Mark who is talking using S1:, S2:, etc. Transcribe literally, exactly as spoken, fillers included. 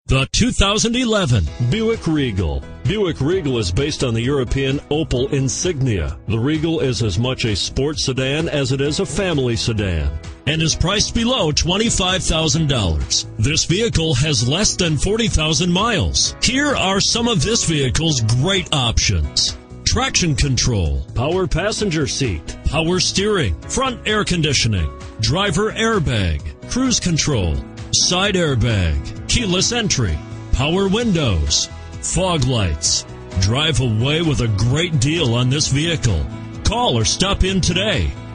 S1: The two thousand eleven Buick Regal. Buick Regal is based on the European Opel Insignia. The Regal is as much a sports sedan as it is a family sedan and is priced below twenty-five thousand dollars. This vehicle has less than forty thousand miles. Here are some of this vehicle's great options: traction control, power passenger seat, power steering, front air conditioning, driver airbag, cruise control, side airbag, keyless entry, power windows, fog lights. Drive away with a great deal on this vehicle. Call or stop in today.